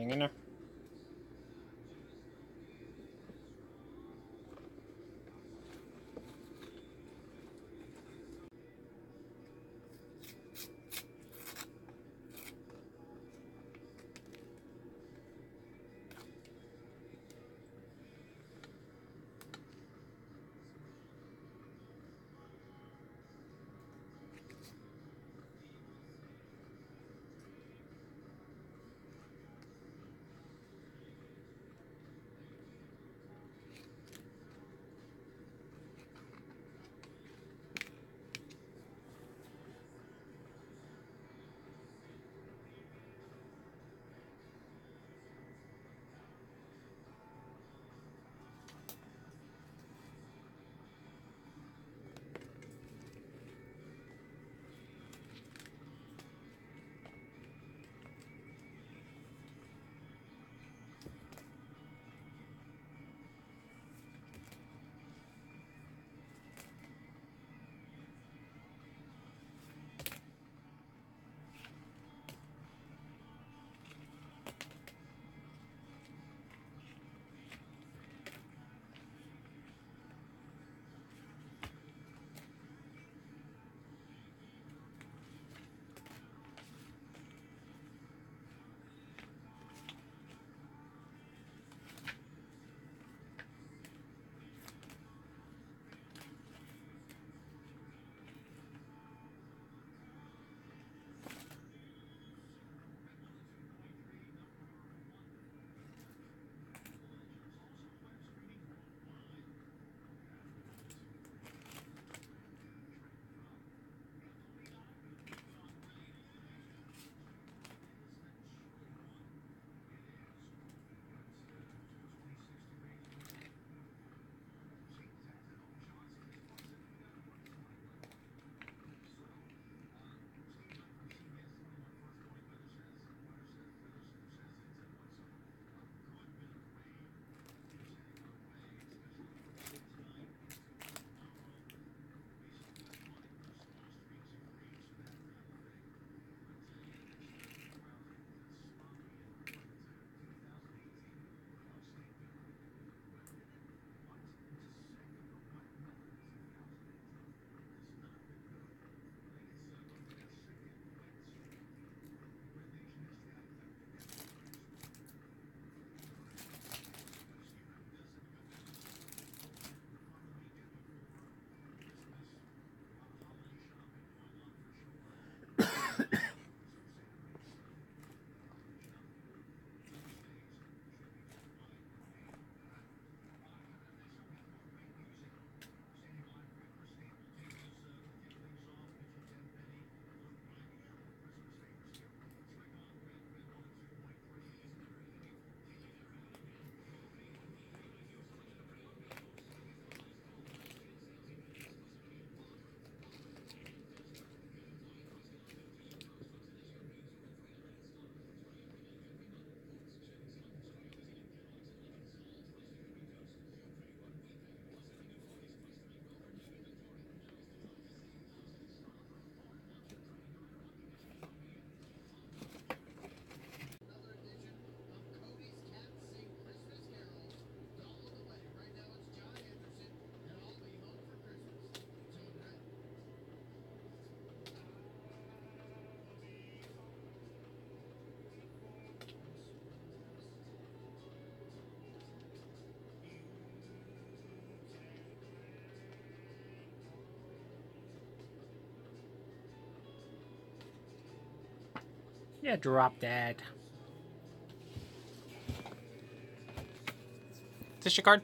Hang in there. Yeah, drop that. Is this your card?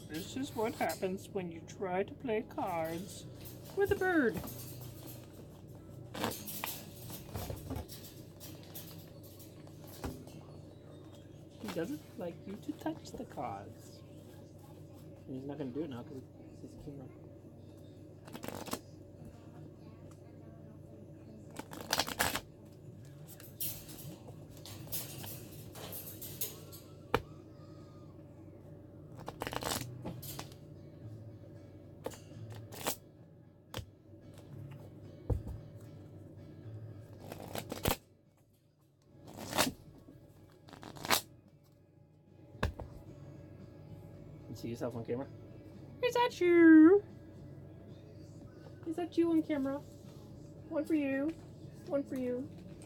This is what happens when you try to play cards with a bird. He doesn't like you to touch the cards. And he's not going to do it now because it's his camera. See yourself on camera? Is that you? Is that you on camera? One for you. One for you.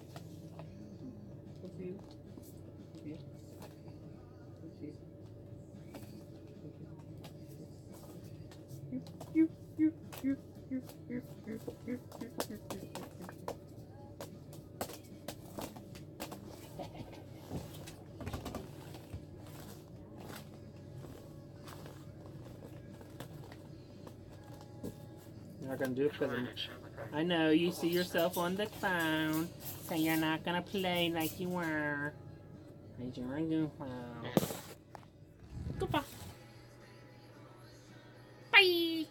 One for you. One for you. One for you. You. You're not gonna do it because I know you see yourself on the phone, so you're not gonna play like you were. Because you're a goofball. Goodbye. Bye.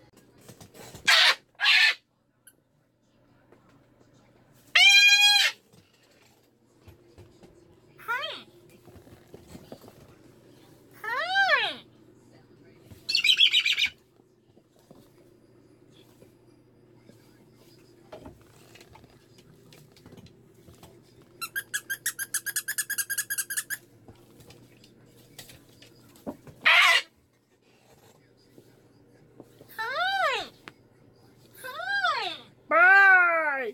Bye!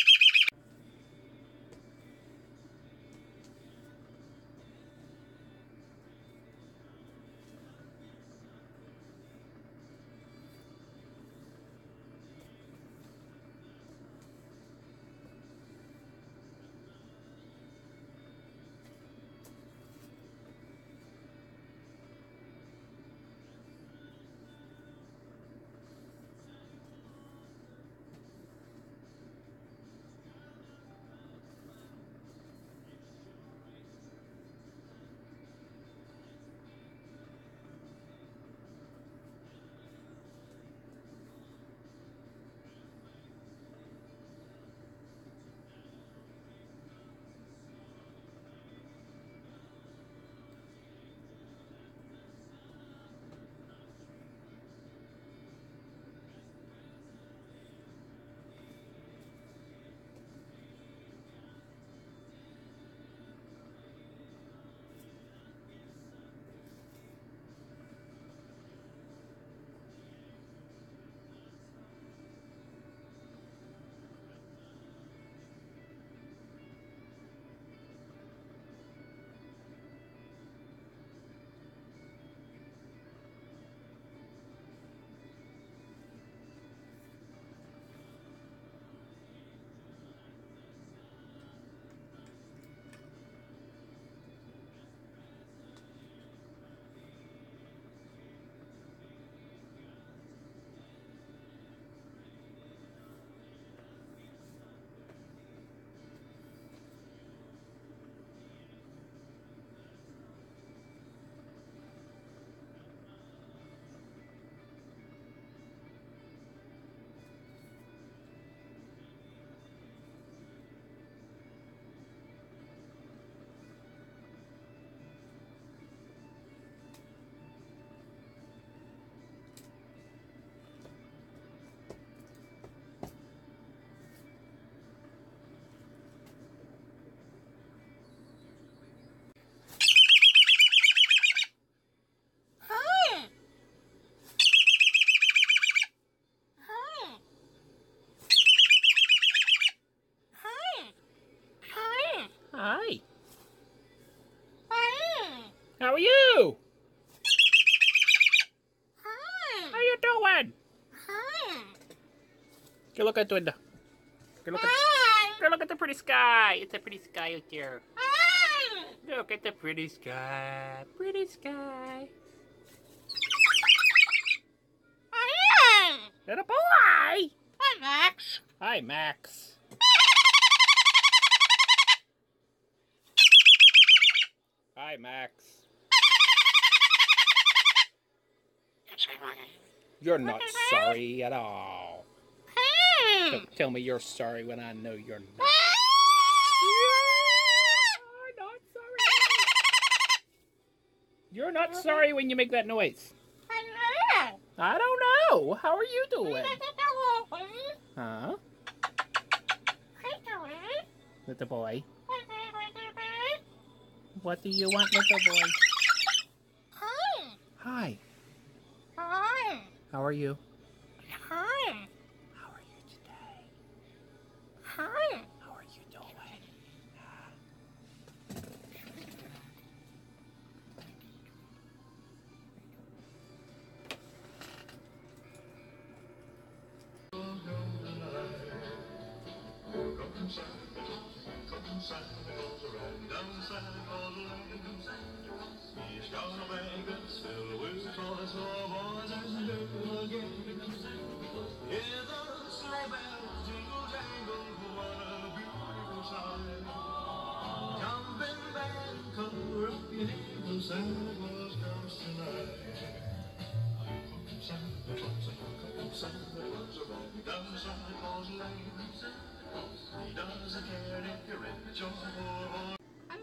Hi. How are you? How you doing? Go look at the window. Go look at the pretty sky. It's a pretty sky out there. Look at the pretty sky. Pretty sky. Little boy! Hi, Max. Hi, Max. Hi, Max. You're not sorry at all. Don't tell me you're sorry when I know you're not. You're not sorry. You're not sorry when you make that noise. I don't know. How are you doing? Huh? Little boy. What do you want, little boy? Hi. How are you? How are you today? How are you doing? He's gonna make us filled with toys for boys and girls again. Hear the sleigh bells jingle jangle, what a beautiful sight. Jump in bed and cover up your head, 'cause Santa Claus comes tonight. Santa Claus, Santa Claus, around down Santa Claus Lane. He doesn't care if you're rich or poor.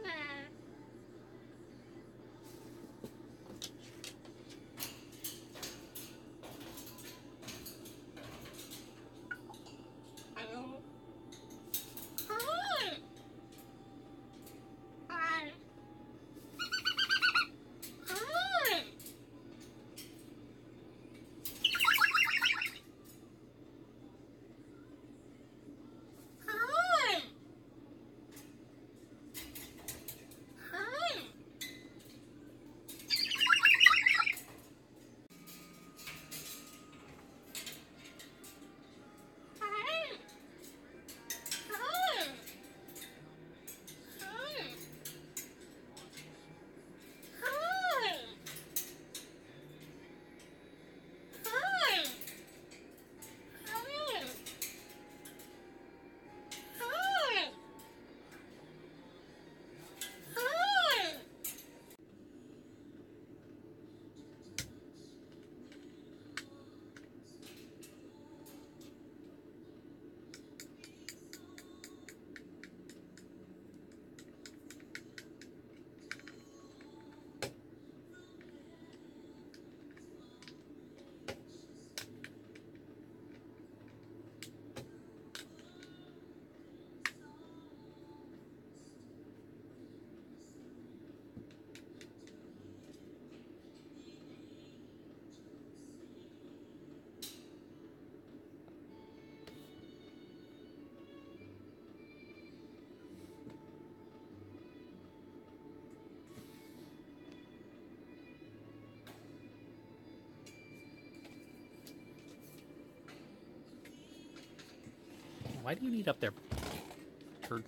Why do you need up there, turd?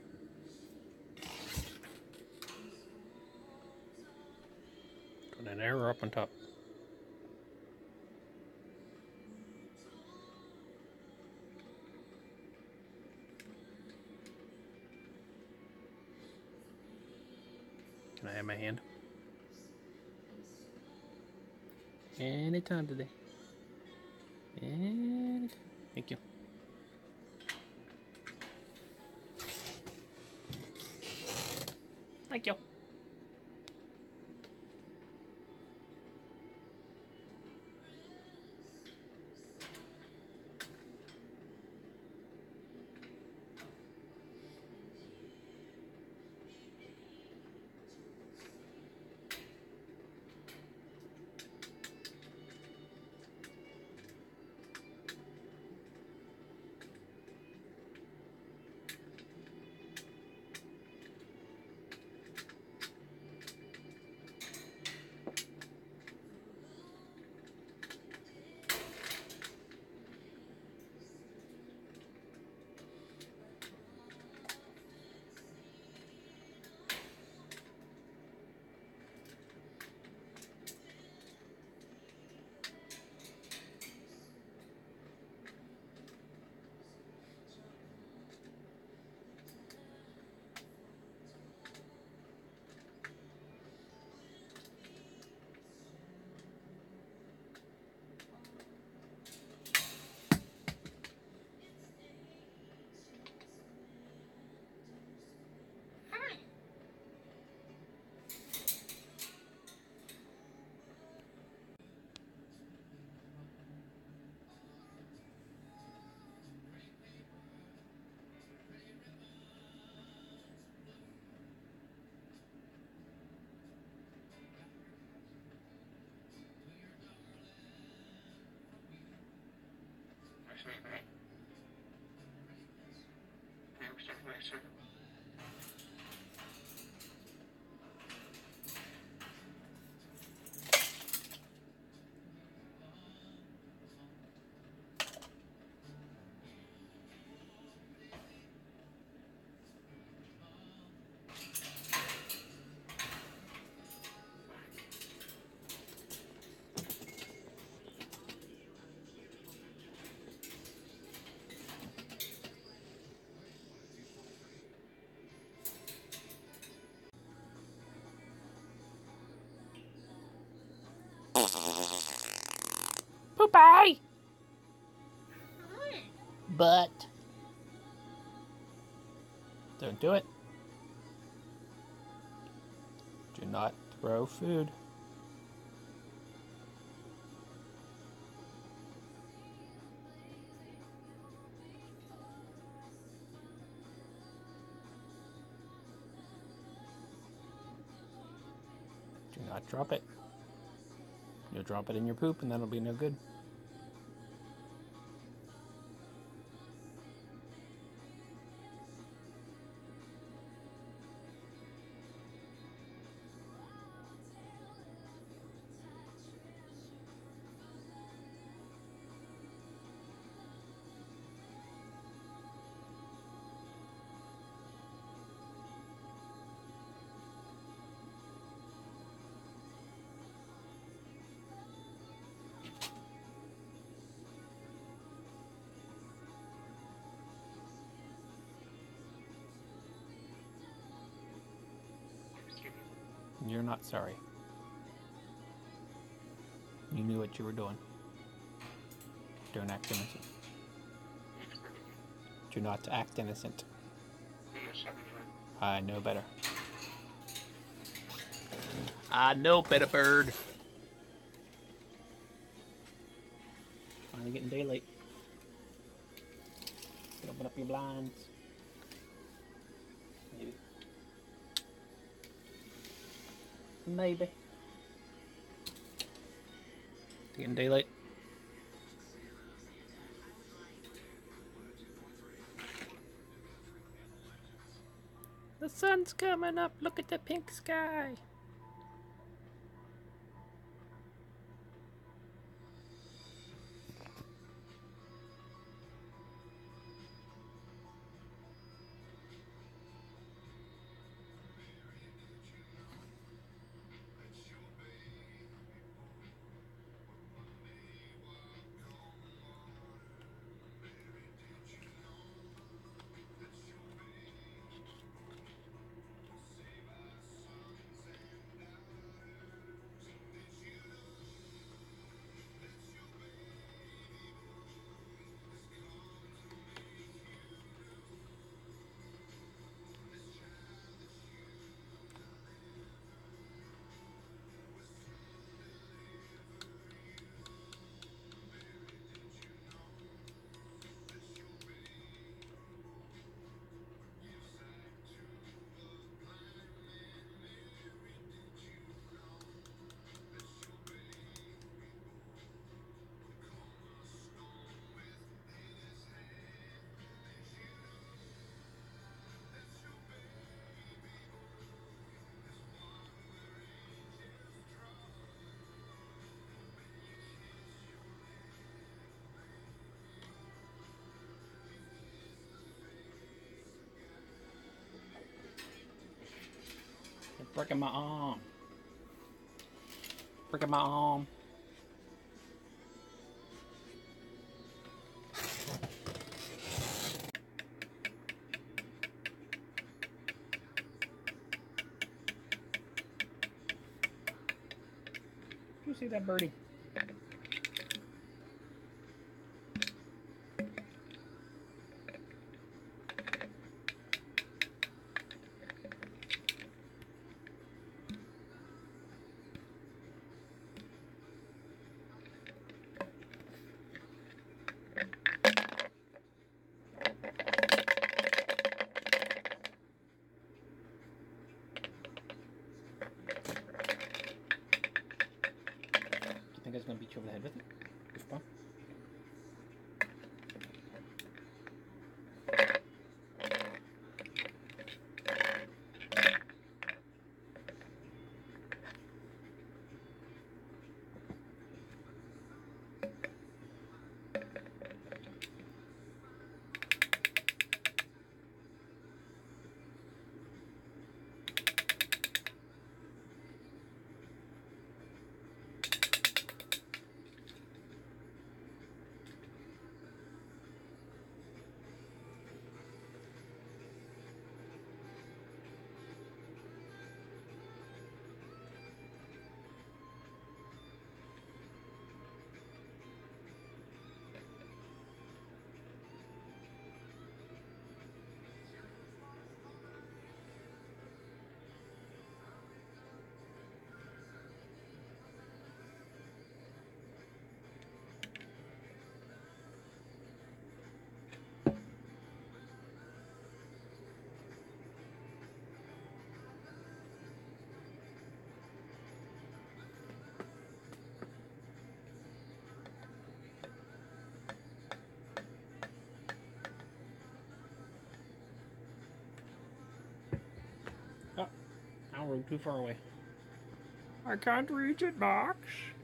Put an arrow up on top. Can I have my hand? Anytime today. Anytime. Thank you. Thank you. Poopy! But don't do it. Do not throw food. Do not drop it. You'll drop it in your poop and that'll be no good. You're not sorry. You knew what you were doing. Don't act innocent. Do not act innocent. I know better. I know better, bird. Finally getting daylight. Open up your blinds. Maybe. Maybe. Getting daylight. The sun's coming up. Look at the pink sky. You're breaking my arm. Breaking my arm. You see that birdie? I think I was going to beat you over the head with it. Goofball. room, too far away. I can't reach it, Max.